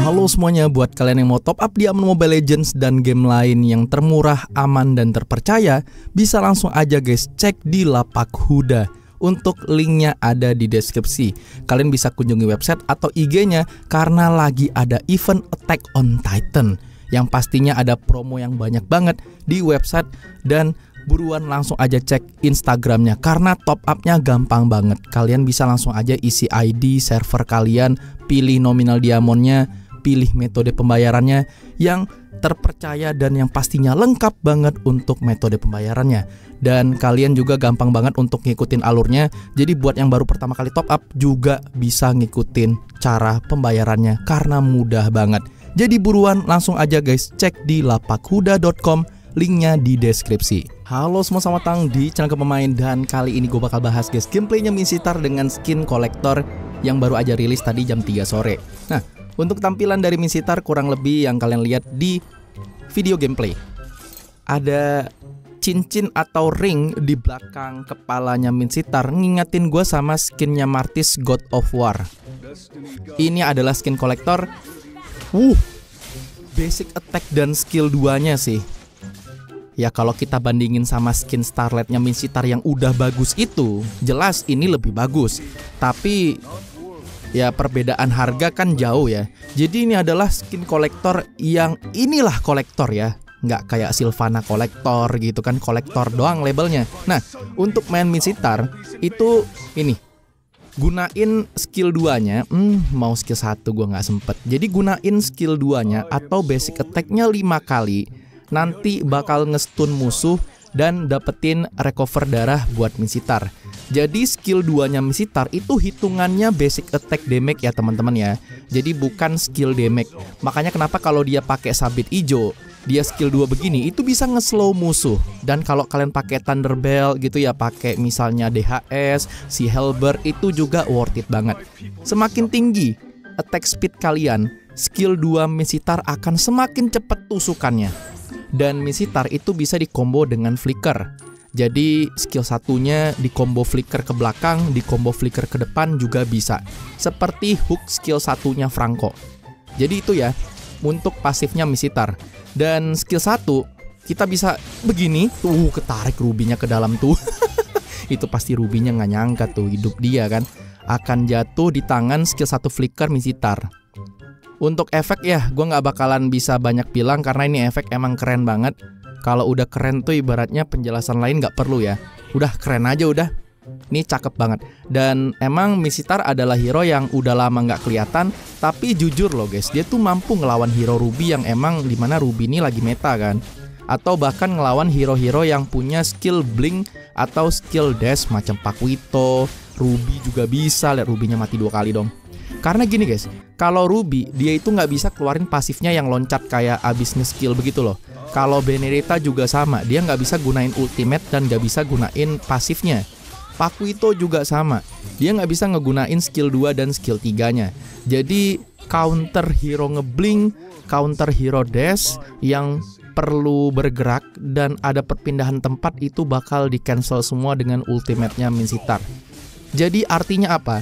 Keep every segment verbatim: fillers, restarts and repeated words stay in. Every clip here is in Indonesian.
Halo semuanya, buat kalian yang mau top up di Amno Mobile Legends dan game lain yang termurah, aman, dan terpercaya, bisa langsung aja guys cek di Lapak Huda. Untuk linknya ada di deskripsi. Kalian bisa kunjungi website atau I G-nya karena lagi ada event Attack on Titan, yang pastinya ada promo yang banyak banget di website. Dan buruan langsung aja cek Instagramnya karena top upnya gampang banget. Kalian bisa langsung aja isi I D server kalian, pilih nominal diamondnya, pilih metode pembayarannya yang terpercaya dan yang pastinya lengkap banget untuk metode pembayarannya. Dan kalian juga gampang banget untuk ngikutin alurnya. Jadi buat yang baru pertama kali top up juga bisa ngikutin cara pembayarannya karena mudah banget. Jadi buruan langsung aja guys cek di lapak huda dot com, linknya di deskripsi. Halo semua, selamat datang di channel Pemain, dan kali ini gue bakal bahas guys gameplaynya Minesitar dengan skin kolektor yang baru aja rilis tadi jam tiga sore. Nah, untuk tampilan dari Minesitar kurang lebih yang kalian lihat di video gameplay. Ada cincin atau ring di belakang kepalanya Minesitar, ngingetin gue sama skinnya Martis God of War. Ini adalah skin kolektor. Wuh, basic attack dan skill duanya sih. Ya kalau kita bandingin sama skin Starlightnya Minesitar yang udah bagus itu, jelas ini lebih bagus. Tapi ya perbedaan harga kan jauh ya. Jadi ini adalah skin kolektor yang inilah kolektor ya, nggak kayak Sylvana kolektor gitu kan, kolektor doang labelnya. Nah, untuk main Minesitar itu ini gunain skill duanya. hmm, Mau skill satu gue nggak sempet. Jadi gunain skill duanya atau basic attacknya lima kali. Nanti bakal ngestun musuh dan dapetin recover darah buat Minesitar. Jadi skill duanya Minesitar itu hitungannya basic attack damage ya teman-teman ya. Jadi bukan skill damage. Makanya kenapa kalau dia pakai sabit hijau, dia skill dua begini itu bisa nge-slow musuh. Dan kalau kalian pakai Thunderbell gitu ya, pakai misalnya D H S, si Halberd, itu juga worth it banget. Semakin tinggi attack speed kalian, skill dua Minesitar akan semakin cepat tusukannya. Dan Minesitar itu bisa dikombo dengan flicker. Jadi skill satunya di combo flicker ke belakang, di combo flicker ke depan juga bisa. Seperti hook skill satunya Franco. Jadi itu ya untuk pasifnya Minesitar. Dan skill satu kita bisa begini. Tuh ketarik rubinya ke dalam tuh. Itu pasti rubinya nggak nyangka tuh hidup dia kan akan jatuh di tangan skill satu flicker Minesitar. Untuk efek ya gue nggak bakalan bisa banyak bilang karena ini efek emang keren banget. Kalau udah keren tuh ibaratnya penjelasan lain nggak perlu ya. Udah keren aja udah. Ini cakep banget. Dan emang Minesitar adalah hero yang udah lama nggak kelihatan. Tapi jujur loh guys, dia tuh mampu ngelawan hero Ruby yang emang dimana Ruby ini lagi meta kan. Atau bahkan ngelawan hero-hero yang punya skill blink atau skill dash macam Paquito. Ruby juga bisa, lihat Rubynya mati dua kali dong. Karena gini guys, kalau Ruby dia itu nggak bisa keluarin pasifnya yang loncat kayak abis nge-skill begitu loh. Kalau Benedetta juga sama, dia nggak bisa gunain ultimate dan nggak bisa gunain pasifnya. Paquito juga sama, dia nggak bisa ngegunain skill dua dan skill tiga-nya. Jadi counter hero ngeblink, counter hero dash yang perlu bergerak dan ada perpindahan tempat itu bakal di cancel semua dengan ultimate-nya Minesitar. Jadi artinya apa?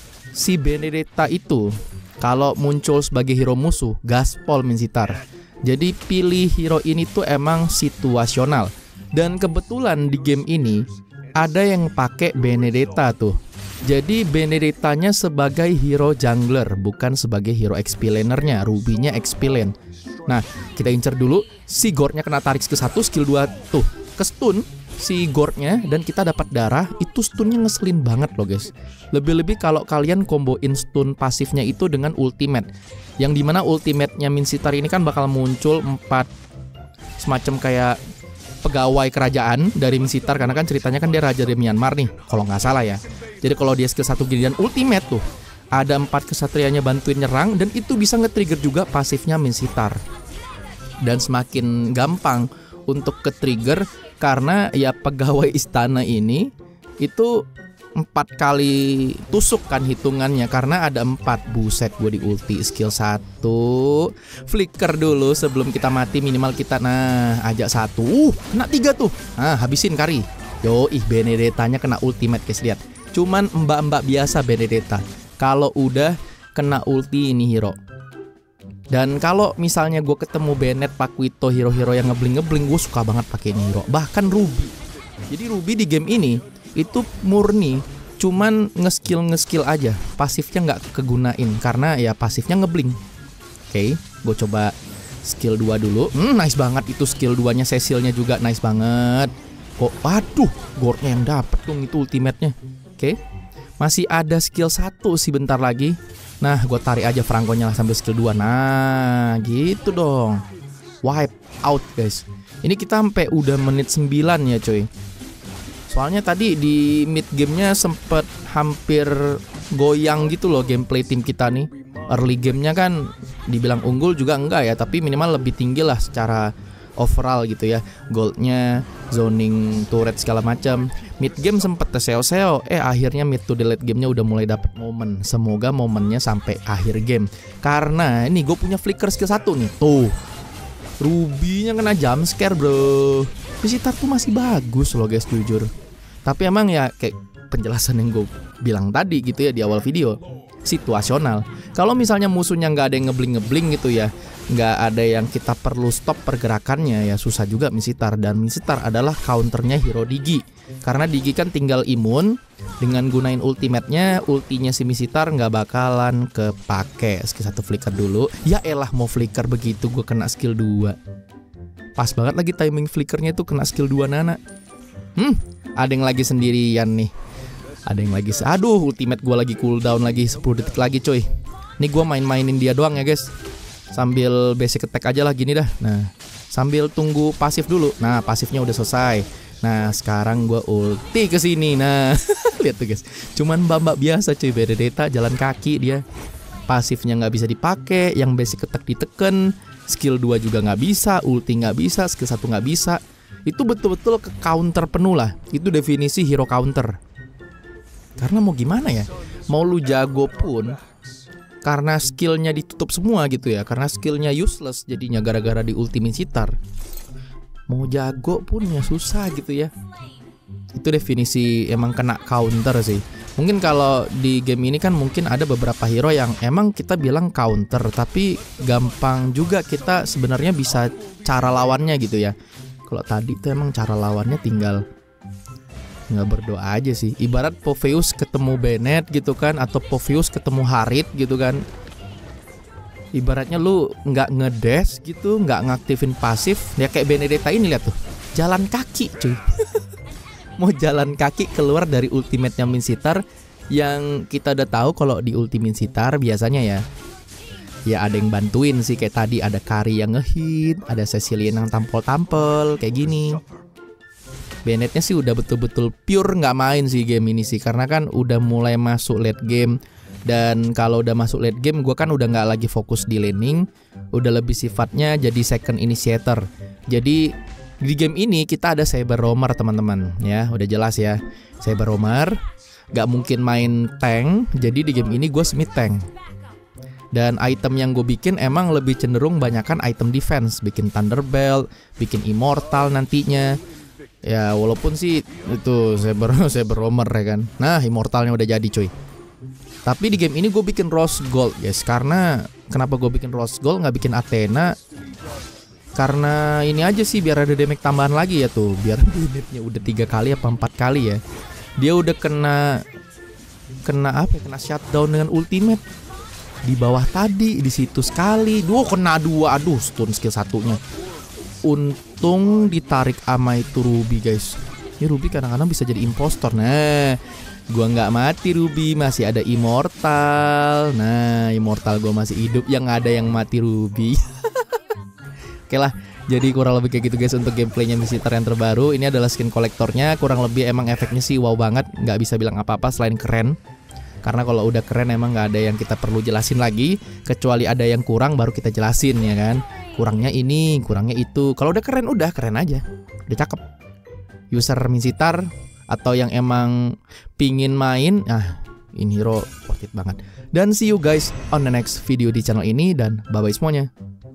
Si Benedetta itu kalau muncul sebagai hero musuh gaspol Minesitar. Jadi pilih hero ini tuh emang situasional. Dan kebetulan di game ini ada yang pakai Benedetta tuh. Jadi Benedettanya sebagai hero jungler, bukan sebagai hero X P lanernya. Ruby-nya X P lane. Nah, kita incer dulu. Si Gordnya kena tarik skill satu, skill dua tuh ke stun si Gordnya dan kita dapat darah. Itu stunnya ngeselin banget loh guys. Lebih-lebih kalau kalian komboin stun pasifnya itu dengan ultimate, yang dimana ultimate-nya Minesitar ini kan bakal muncul empat semacam kayak pegawai kerajaan dari Minesitar. Karena kan ceritanya kan dia raja dari Myanmar nih kalau nggak salah ya. Jadi kalau dia skill satu gini dan ultimate tuh ada empat kesatrianya bantuin nyerang, dan itu bisa nge-trigger juga pasifnya Minesitar. Dan semakin gampang untuk ke-trigger karena ya pegawai istana ini itu empat kali tusuk kan hitungannya, karena ada empat. Buset, gue di ulti skill satu flicker dulu sebelum kita mati minimal kita nah ajak satu. Uh, kena tiga tuh. Nah, habisin kari. Yo, ih Benedettanya kena ultimate guys, lihat. Cuman mbak-mbak biasa Benedetta. Kalau udah kena ulti ini hero Dan kalau misalnya gue ketemu Bennett, Paquito, hero-hero yang ngebling-ngebling, gue suka banget pakai ini hero. Bahkan Ruby. Jadi Ruby di game ini itu murni cuman nge-skill nge-skill aja, pasifnya nggak kegunain karena ya pasifnya ngebling. Oke, gue coba skill dua dulu. Hmm, nice banget itu skill dua-nya, Cecilnya juga nice banget. Kok, waduh, gore-nya yang dapet dong itu ultimate-nya. Oke, masih ada skill satu sih bentar lagi. Nah, gue tarik aja Franco-nya lah sambil skill dua. Nah, gitu dong. Wipe out, guys. Ini kita sampai udah menit sembilan ya, coy. Soalnya tadi di mid gamenya sempet hampir goyang gitu loh gameplay tim kita nih. Early gamenya kan dibilang unggul juga enggak ya, tapi minimal lebih tinggi lah secara overall gitu ya. Goldnya, zoning, turret segala macam. Mid game sempet teseo-seo, eh akhirnya mid to the late gamenya udah mulai dapet momen. Semoga momennya sampai akhir game. Karena ini gue punya flicker skill satu nih. Tuh, Ruby-nya kena jump scare bro. Visitor tuh masih bagus loh guys, jujur. Tapi emang ya kayak penjelasan yang gue bilang tadi gitu ya di awal video, situasional. Kalau misalnya musuhnya nggak ada yang ngebling-ngebling gitu ya, nggak ada yang kita perlu stop pergerakannya, ya susah juga Misitar. Dan Misitar adalah counternya hero Digi. Karena Digi kan tinggal imun, dengan gunain ultimate-nya, ultinya si Misitar nggak bakalan kepake. Skill satu flicker dulu. Ya elah mau flicker begitu gue kena skill dua. Pas banget lagi timing flickernya itu kena skill dua Nana. Hmm, ada yang lagi sendirian nih. Ada yang lagi, aduh ultimate gue lagi cooldown lagi sepuluh detik lagi coy. Ini gue main-mainin dia doang ya guys. Sambil basic attack aja lah gini dah. Nah, sambil tunggu pasif dulu. Nah, pasifnya udah selesai. Nah, sekarang gue ulti ke sini. Nah, lihat tuh guys. Cuman mbak-mbak biasa cuy, Benedetta jalan kaki dia. Pasifnya nggak bisa dipakai, yang basic attack diteken, skill dua juga nggak bisa, ulti nggak bisa, skill satu nggak bisa. Itu betul-betul ke counter penuh lah. Itu definisi hero counter. Karena mau gimana ya? Mau lu jago pun, karena skillnya ditutup semua gitu ya, karena skillnya useless jadinya gara-gara di ulti Misitar. Mau jago pun ya susah gitu ya. Itu definisi emang kena counter sih. Mungkin kalau di game ini kan mungkin ada beberapa hero yang emang kita bilang counter, tapi gampang juga kita sebenarnya bisa cara lawannya gitu ya. Kalau tadi tuh emang cara lawannya tinggal nggak berdoa aja sih. Ibarat Popheus ketemu Bennett gitu kan, atau Popheus ketemu Harit gitu kan. Ibaratnya lu nggak ngedes gitu, nggak ngaktifin pasif, ya kayak Benedetta ini lihat tuh, jalan kaki cuy. Mau jalan kaki keluar dari ultimate-nya Misitar, yang kita udah tahu kalau di ulti Misitar biasanya ya, ya ada yang bantuin sih, kayak tadi ada Kari yang ngehit, ada Cecilian yang tampol-tampol kayak gini. Bennettnya sih udah betul-betul pure nggak main sih game ini sih, karena kan udah mulai masuk late game. Dan kalau udah masuk late game, gue kan udah nggak lagi fokus di laning, udah lebih sifatnya jadi second initiator. Jadi di game ini kita ada Saber Roamer teman-teman ya, udah jelas ya, Saber Roamer nggak mungkin main tank. Jadi di game ini gue smith tank. Dan item yang gue bikin emang lebih cenderung banyakan item defense, bikin Thunderbelt, bikin Immortal nantinya. Ya walaupun sih itu Saber Saber Roamer ya kan. Nah, Immortalnya udah jadi cuy. Tapi di game ini gue bikin Rose Gold guys. Karena kenapa gue bikin Rose Gold nggak bikin Athena? Karena ini aja sih, biar ada damage tambahan lagi ya tuh. Biar damage-nya udah tiga kali apa empat kali ya. Dia udah kena kena apa? Kena shutdown dengan ultimate. Di bawah tadi, di situ sekali. Duh, kena dua. Aduh, stun skill satunya. Untung ditarik ama itu Ruby guys. Ini Ruby kadang-kadang bisa jadi impostor. Nah, gua nggak mati Ruby, masih ada Immortal. Nah, Immortal gua masih hidup, yang ada yang mati Ruby. Oke lah, jadi kurang lebih kayak gitu guys untuk gameplaynya Misitar yang terbaru. Ini adalah skin kolektornya, kurang lebih emang efeknya sih wow banget. Nggak bisa bilang apa-apa selain keren. Karena kalau udah keren emang nggak ada yang kita perlu jelasin lagi, kecuali ada yang kurang baru kita jelasin ya kan. Kurangnya ini, kurangnya itu. Kalau udah keren, udah keren aja, udah cakep. User Misitar atau yang emang pingin main, ah ini hero worth it banget. Dan see you guys on the next video di channel ini, dan bye bye semuanya.